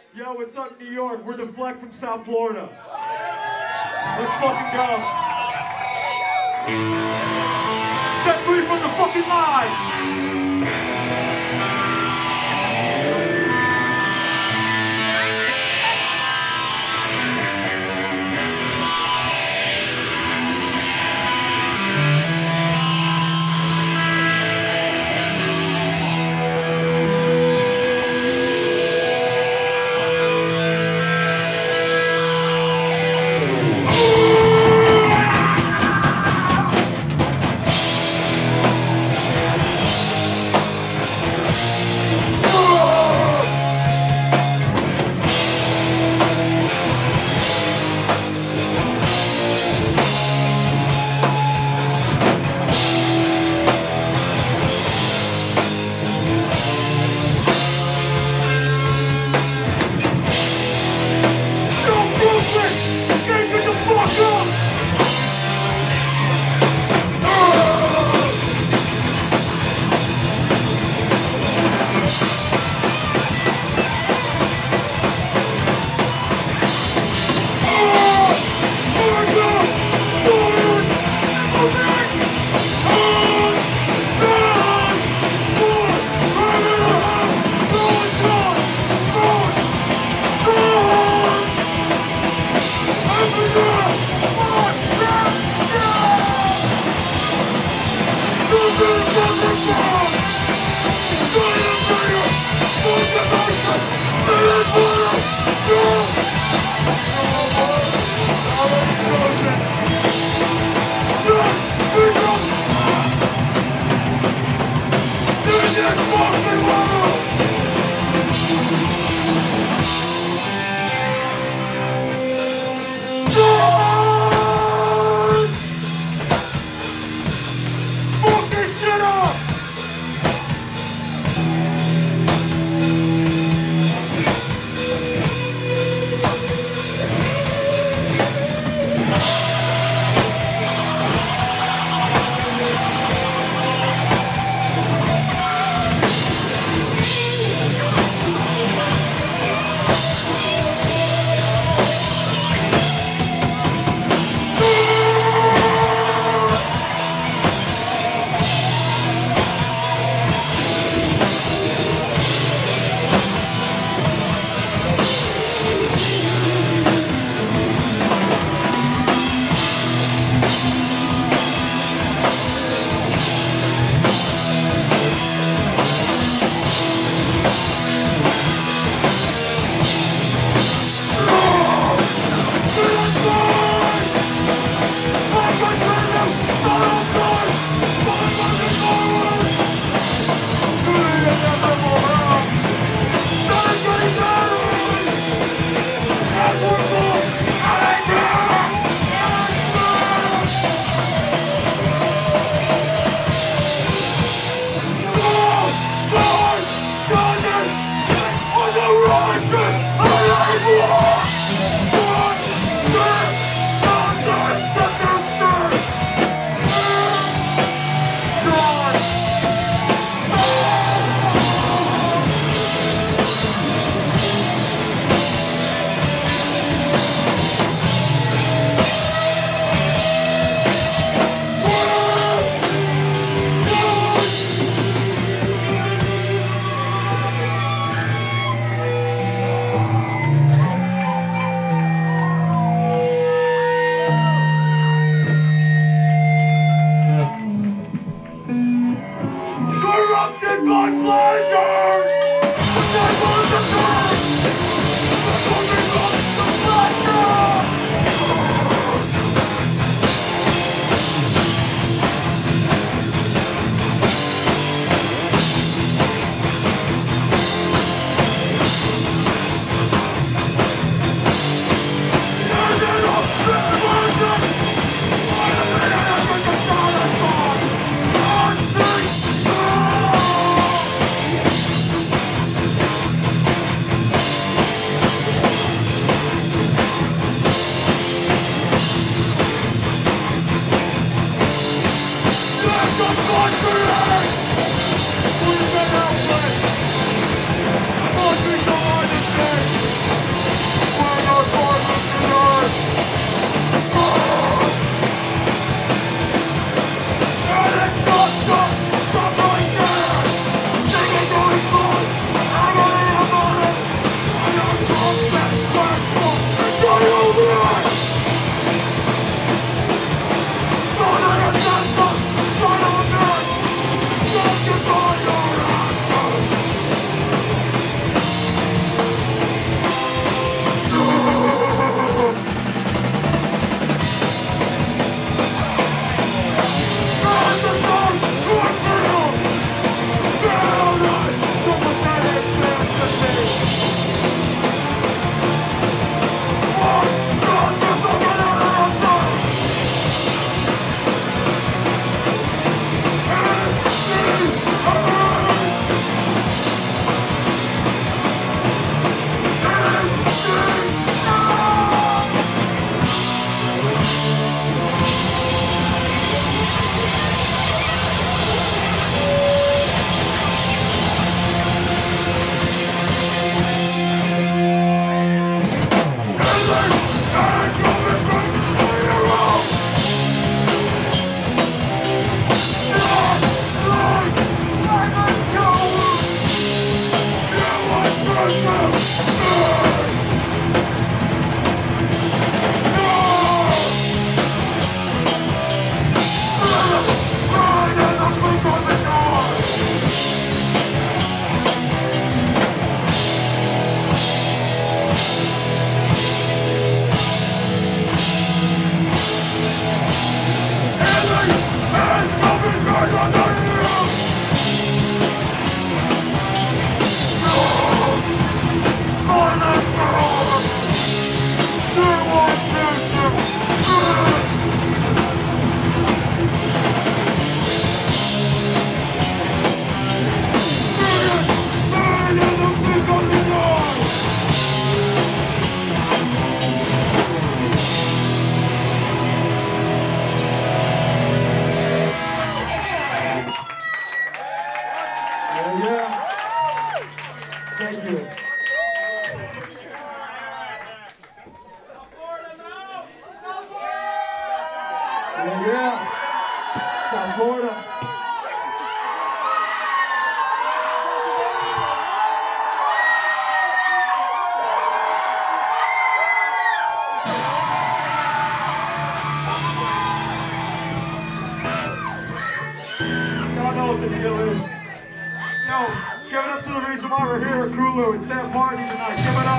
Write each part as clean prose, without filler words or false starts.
Yo, what's up, New York? We're Deflect from South Florida. Let's fucking go. Set free from the fucking line. South Florida. Y'all know what the deal is. Yo, give it up to the reason why we're here at Ekulu. It's their party tonight. Give it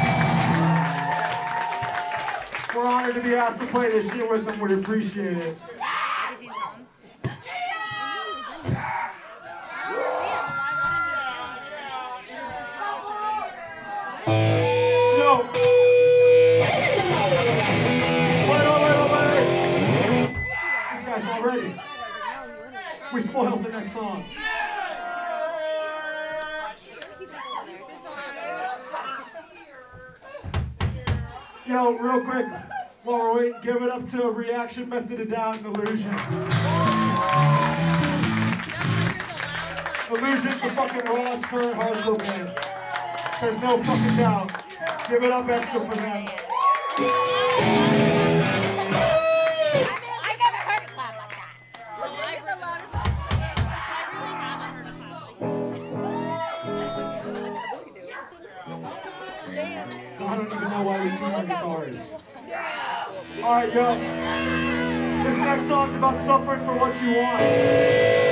up. We're honored to be asked to play this shit with them. We appreciate it. Have you seen Tom? Yo! Wait. This guy's not ready. We spoiled the next song. Yo, real quick, while we're waiting, give it up to Reaction Method of Doubt and Illusion. Illusion's the fucking rawest current hardcore band. There's no fucking doubt. Give it up extra for them. I never heard it clap like that. Look at the loudest one. I don't even know why we tuned the guitars. Alright, yo. This next song's about suffering for what you want.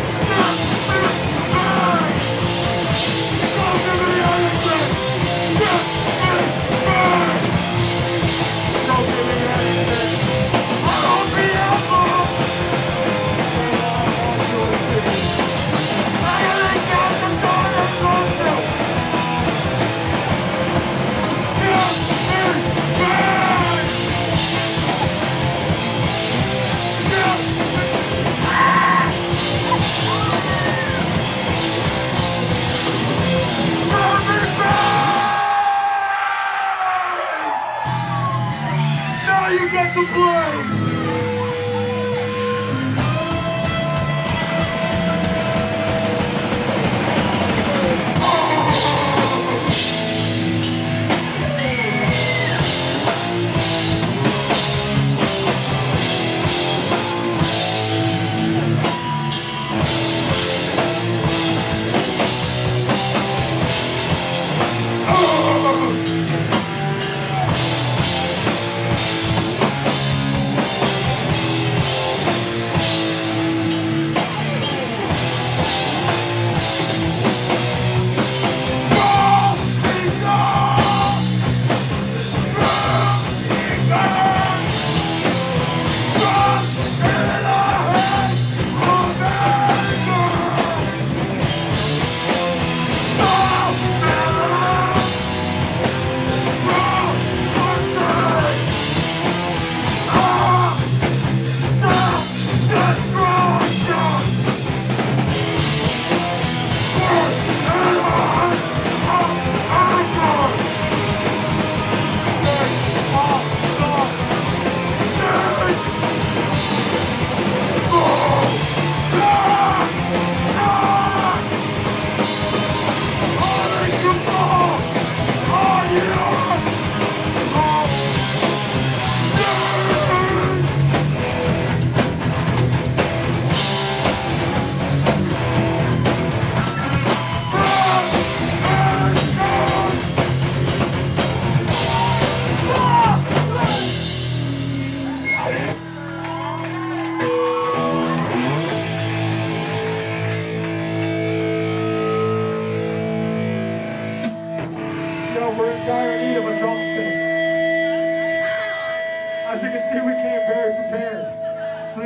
Yeah!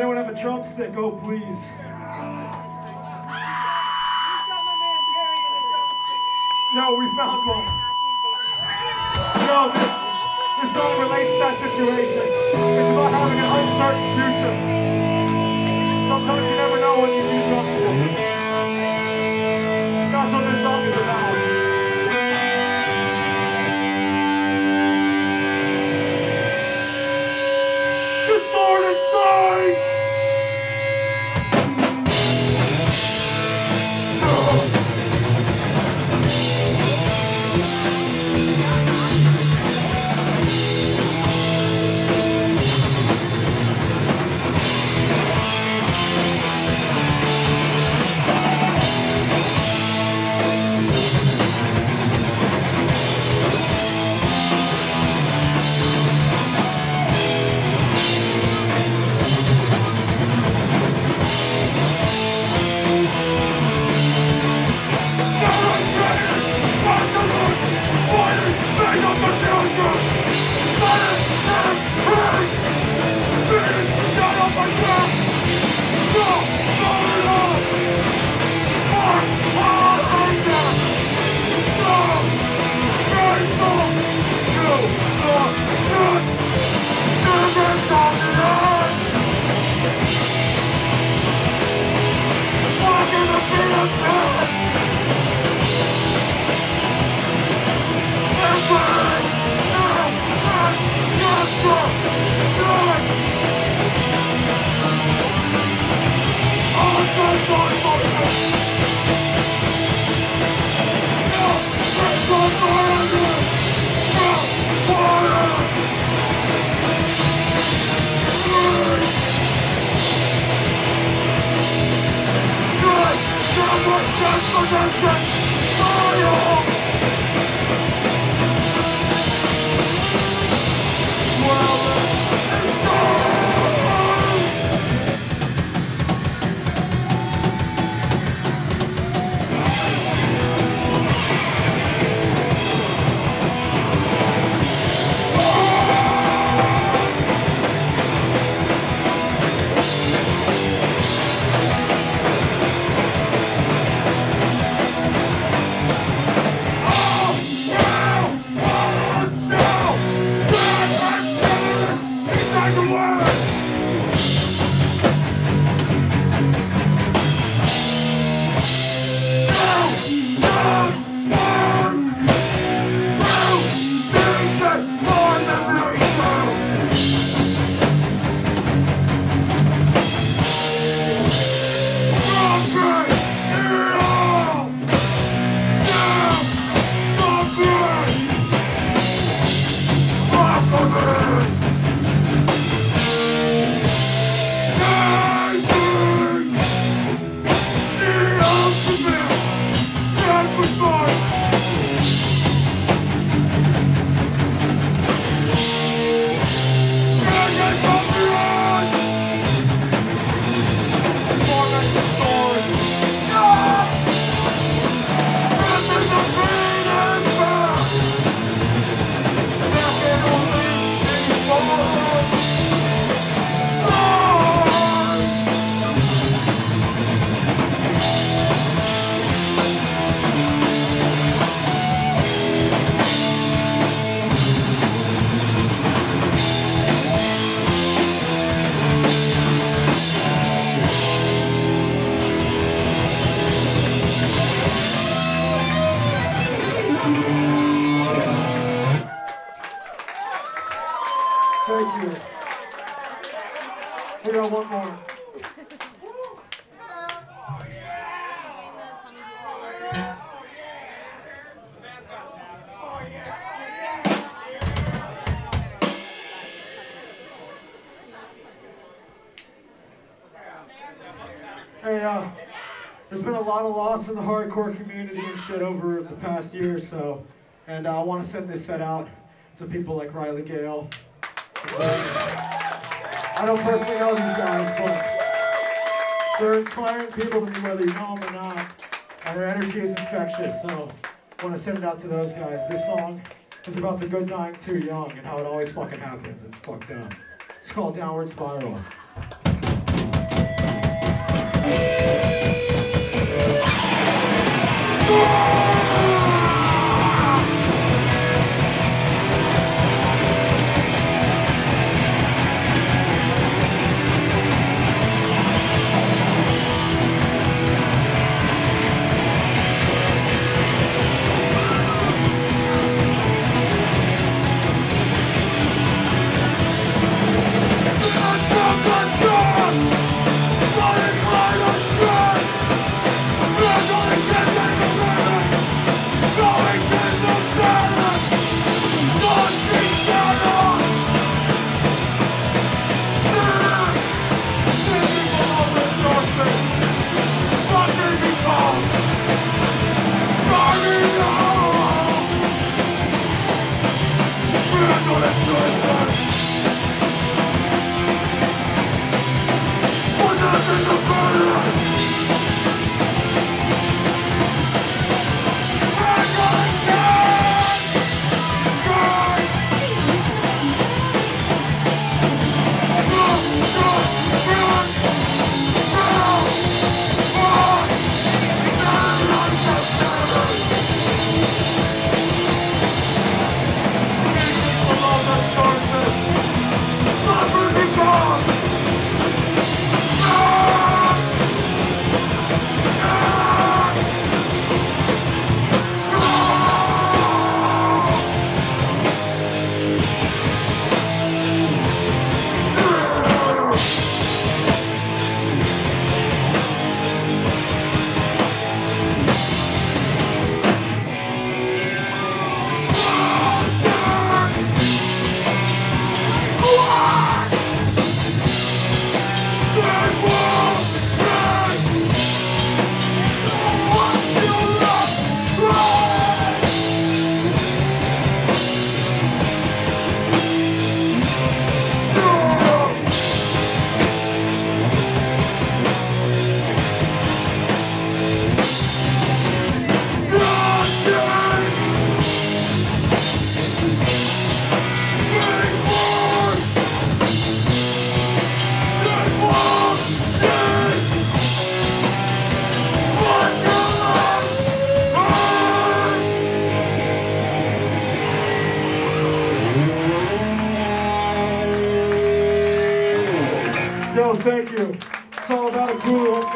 anyone have a drumstick? Oh, please. Yo, we found one. Yo, this song relates to that situation. It's about having an uncertain future. Sometimes you never know when you need drumstick. That's what this song is about. Distorted sight! Thank you. We got one more. Hey, there's been a lot of loss in the hardcore community and shit over the past year or so, and I want to send this set out to people like Riley Gale. I don't personally know these guys, but they're inspiring people to me whether you know them or not, and their energy is infectious, so I want to send it out to those guys. This song is about the good dying too young and how it always fucking happens. It's fucked up. It's called Downward Spiral. Thank you. It's all about Ekulu.